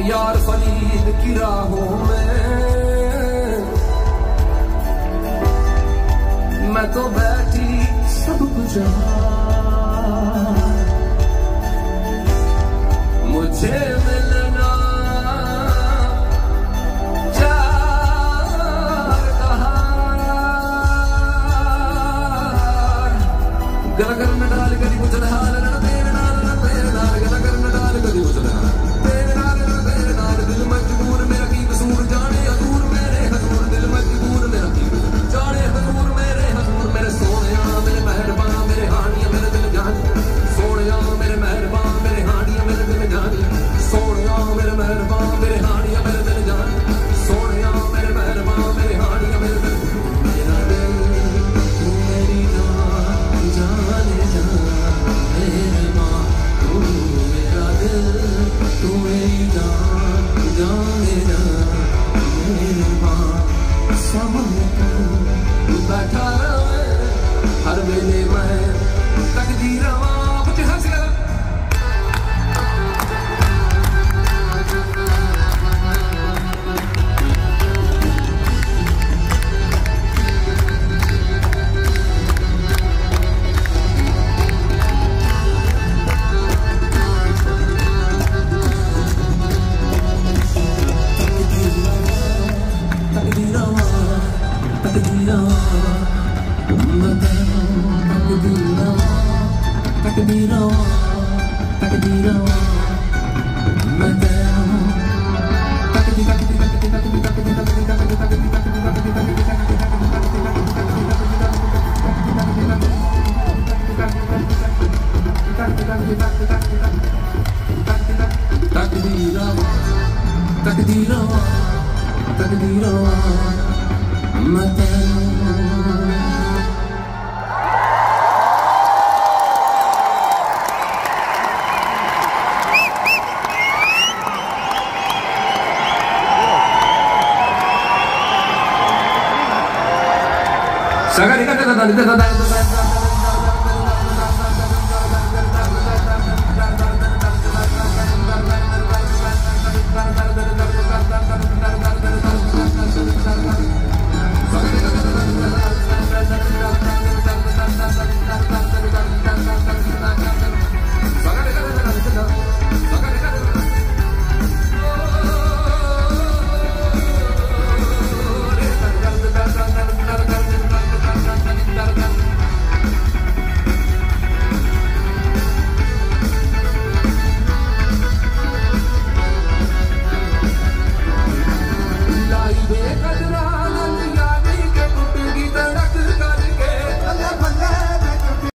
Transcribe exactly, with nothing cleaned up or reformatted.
यार फरीद की राहों में मैं तो बैठी सब कुछ मुझे मिलना चार कहा गला कर न डाल कभी मुझे हाल न तेरे नाल न तेरे नाल गला कर न डाल कभी मुझे तेरे नाल न तेरे नाल दिल मजबूर मेरा की कसूर जाने हजूर मेरे हजूर दिल मजबूर मेरा की जाने हजूर मेरे हजूर मेरे सोनिया मेरे मेहरबान मेरे हानिया मेरे दिल जान सोनिया मेरे मेहरबान मेरे हानिया मेरे दिल जान सोनिया मेरे मेहरबान मेरे हानिया मेरे दिल जान सोनिया मेरे मेहरबान मेरे हानिया मेरे दिल मेरा दिल तू मेरी जान जाने जा मेहरबान तू मेरा दिल तू मेरी जान जाने जा मेहरबान सामने तू बैठा रहे हर वेले मैं तकदीर कुछ हंस लगा Saga